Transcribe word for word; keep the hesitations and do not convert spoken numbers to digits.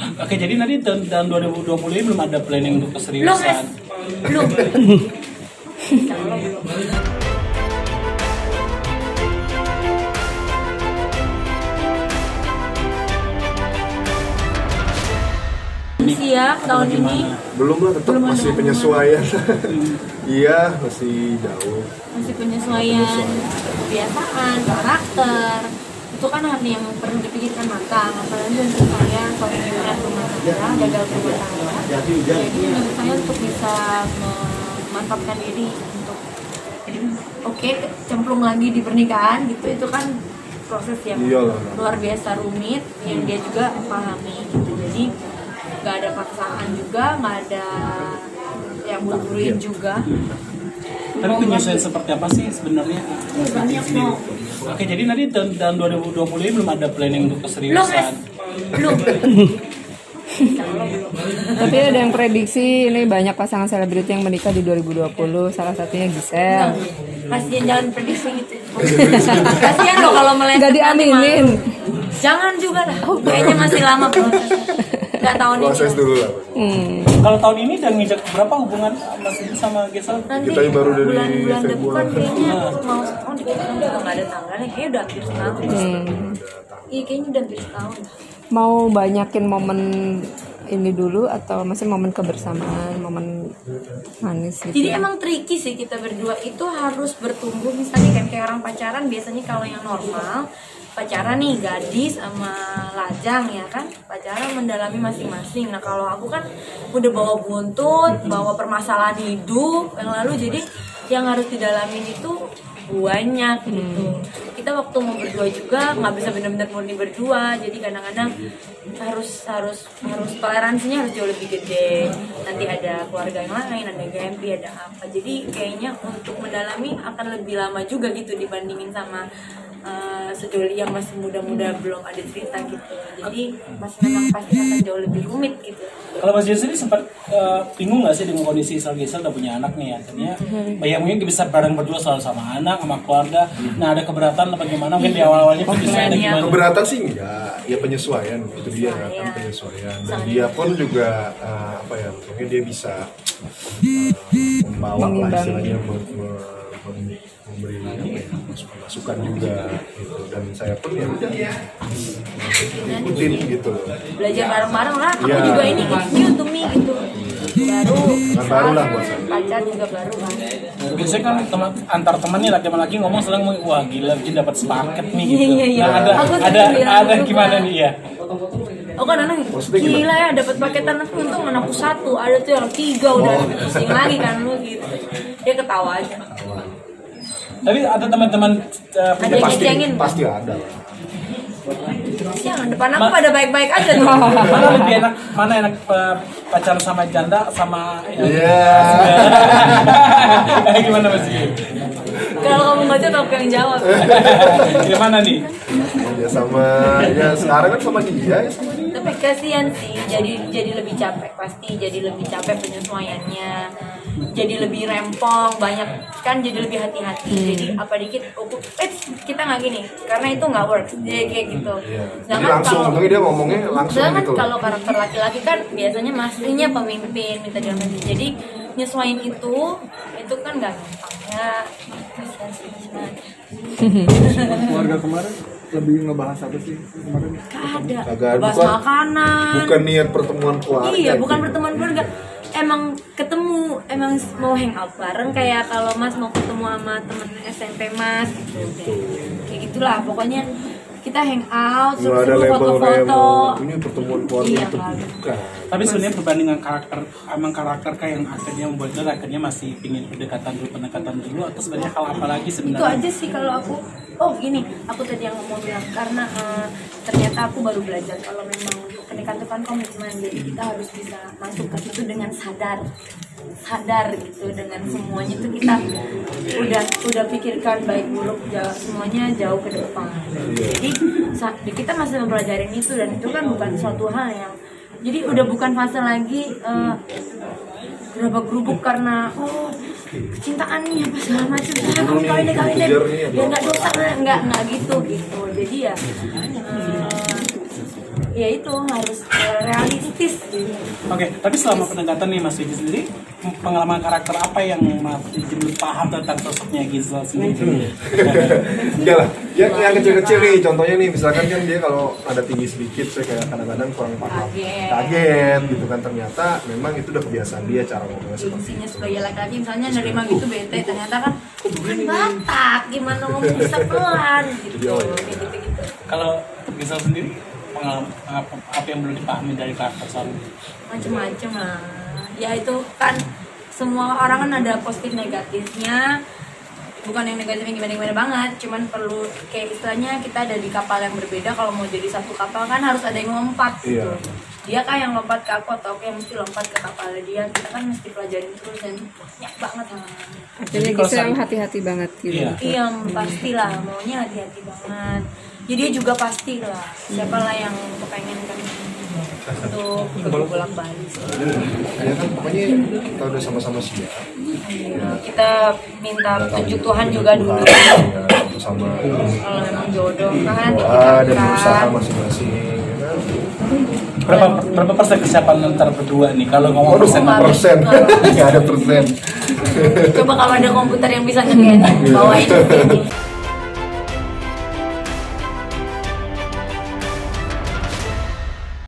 Oke, jadi nanti tahun, tahun dua ribu dua puluh ini belum ada planning untuk keseriusan? Belum. Siap tahun ini? Belum lah, tetap Belum masih penyesuaian. Iya, masih jauh. Masih penyesuaian kebiasaan, karakter. Itu kan hal yang perlu dipikirkan matang. Apalagi untuk saya, suami berat rumah tangga, gagal rumah tangga. Jadi menurut saya untuk bisa memantapkan diri untuk oke okay, cemplung lagi di pernikahan gitu, itu kan proses yang Iyalah. luar biasa rumit yang dia juga pahami gitu. Jadi nggak ada paksaan juga, nggak ada yang buru-buruin juga. Tapi penyesuaian seperti apa sih sebenarnya? Banyak mau. Oke, jadi nanti tahun, tahun dua ribu dua puluh ini belum ada planning untuk keseriusan? Belum. Tapi ada yang prediksi ini banyak pasangan selebriti yang menikah di dua ribu dua puluh, salah satunya Giselle. Kasian, jangan prediksi gitu. Kasian loh kalau meleset. Gak diaminin. Jangan juga lah. Kayaknya masih lama prosesnya. Gak tahun ini. Proses dulu lah. Hmm. Kalau tahun ini udah ngijak berapa hubungan Mas Edi sama Giselle? Nanti kita baru dari bulan-bulan depan Februari. kayaknya mau setahun di kita juga nggak ada tanggalnya. Kayaknya udah hampir setahun. Hmm. Iya kayaknya udah hampir setahun. Mau banyakin momen ini dulu atau masih momen kebersamaan, momen manis gitu? Jadi emang tricky sih kita berdua itu harus bertumbuh. Misalnya kan kayak orang pacaran biasanya kalau yang normal pacaran nih gadis sama lajang ya kan, pacaran mendalami masing-masing. Nah kalau aku kan udah bawa buntut, bawa permasalahan hidup yang lalu, jadi yang harus didalamin itu banyak gitu. Kita waktu mau berdua juga nggak bisa benar-benar murni berdua, jadi kadang-kadang harus harus harus toleransinya harus jauh lebih gede. Nanti ada keluarga yang lain, ada Gempi, ada apa. Jadi kayaknya untuk mendalami akan lebih lama juga gitu dibandingin sama Uh, sejoli yang masih muda-muda belum ada cerita gitu. Jadi masih memang pasti akan jauh lebih rumit gitu. Kalau Mas Edi sempat uh, bingung nggak sih dengan kondisi Giselle udah punya anak nih, akhirnya bayang mungkin bisa bareng berdua selalu sama anak sama keluarga. Nah ada keberatan apa gimana mungkin di awal-awalnya bisa ada gimana? Keberatan sih enggak, ya penyesuaian itu dia kan, penyesuaian. Dan dia pun juga uh, apa ya, mungkin dia bisa uh, membawa lah istilahnya memberi masukan juga gitu, dan saya pun ya udah ikutin gitu, belajar bareng-bareng lah. Aku ya. juga ini you to me gitu, baru nah, baru lah buat saya. Pacar juga baru kan. Biasanya kan teman antar teman nih laki sama laki ngomong selalu wah gila Jin dapat sepaket nih gitu. Iya, iya, Nah, iya. ada Aku ada ada juga. gimana nih ya? Oh kan anak gila ya dapat paketan, aku untung anakku satu, ada tuh yang tiga udah Oh. pusing lagi kan lu gitu. Dia ketawa aja. Tapi ada teman-teman uh, Ada yang pasti ngecengin. pasti ada lah. Jangan depan aku pada baik-baik aja tuh. mana lebih enak, mana enak uh, pacaran sama janda sama Iya. Eh, gimana Mas Edi? Kalau kamu baca aku yang jawab. Gimana nih? Ya sama, ya sekarang kan sama dia ya sama dia. Tapi kasihan sih, jadi jadi lebih capek pasti, jadi lebih capek penyesuaiannya, jadi lebih rempong, banyak kan, jadi lebih hati-hati. Hmm. Jadi apa dikit, oh, eh kita nggak gini, karena itu nggak works, jadi kayak gitu. Iya. Jadi Sedangkan langsung, kalau makanya dia ngomongnya langsung sedangkan gitu. kalau karakter laki-laki kan biasanya mastinya pemimpin, minta diamankan. Jadi nyesuaiin itu, itu kan nggak gampang ya. Kasihan sih sebenarnya. Keluarga kemarin lebih ngebahas apa sih kemarin? Ada, Kagak, bahas bukan- makanan. Bukan niat pertemuan keluarga. Iya, bukan itu. pertemuan keluarga. Emang ketemu, emang mau hangout bareng kayak kalau Mas mau ketemu sama temen S M P Mas gitu. Kayak gitulah, pokoknya kita hangout, Nggak ada suruh foto-foto. label-label. Ini pertemuan keluarga Iya, itu kan. bukan. Tapi sebenarnya perbandingan karakter, emang karakter kayak yang akhirnya membuat dia akhirnya masih pingin pendekatan dulu, pendekatan dulu, atau sebenarnya hal apa lagi Itu sebenarnya? aja sih kalau aku. Oh gini, aku tadi yang mau bilang karena eh, ternyata aku baru belajar kalau memang pernikahan itu kan komitmen, jadi kita harus bisa masuk ke situ dengan sadar, sadar gitu, dengan semuanya itu kita udah udah pikirkan baik buruk jauh, semuanya jauh ke depan. Jadi sa- kita masih mempelajarin itu, dan itu kan bukan suatu hal yang, jadi udah bukan fase lagi eh, gerabak gerubuk karena oh kecintaan nih apa segala macam, ah kamu kawin deh kawin deh ya nggak dosa, nggak nggak gitu gitu. Jadi ya eh, ya itu harus uh, realistis gitu. Oke, tapi selama pendekatan nih Mas Widi sendiri, pengalaman karakter apa yang Mas Widi belum paham tentang sosoknya Gisel sendiri? Enggak lah, ya, yang kecil-kecil nih, contohnya nih, misalkan kan dia kalau ada tinggi sedikit, saya kayak kadang-kadang kurang paham, Kaget. kaget gitu kan, ternyata memang itu udah kebiasaan dia cara ngomongnya seperti Fungsinya itu. sebagai laki-laki misalnya nerima gitu bete, ternyata kan bukan Batak, gimana ngomong bisa pelan gitu, kayak gitu-gitu. Kalau Gisel sendiri, pengalaman apa, apa yang belum dipahami dari karakter Salma? Macem-macem lah. Ya itu kan semua orang kan ada positif negatifnya. Bukan yang negatifnya gimana-gimana banget, cuman perlu kayak istilahnya kita ada di kapal yang berbeda. Kalau mau jadi satu kapal kan harus ada yang lompat gitu. Iya. Dia kan yang lompat ke aku atau aku yang mesti lompat ke kapalnya dia. Kita kan mesti pelajarin terus dan banyak banget lah. Artinya Jadi kalau Gisel sam- hati-hati banget gitu. Iya. Iya pastilah maunya hati-hati banget. Jadi dia juga pasti lah. Siapa lah yang kepengen kan untuk bolak balik. Ya kan pokoknya kita udah sama-sama siap. Iya, kita minta petunjuk Tuhan juga dulu. Ya, sama Kalau memang jodoh kan doa dan kita berusaha kan. masing-masing. Ya kan? Berapa berapa persen kesiapan antara berdua nih? Kalau ngomong Waduh, persen, persen, nggak ada persen. Coba kalau ada komputer yang bisa ngeliat bawain ini.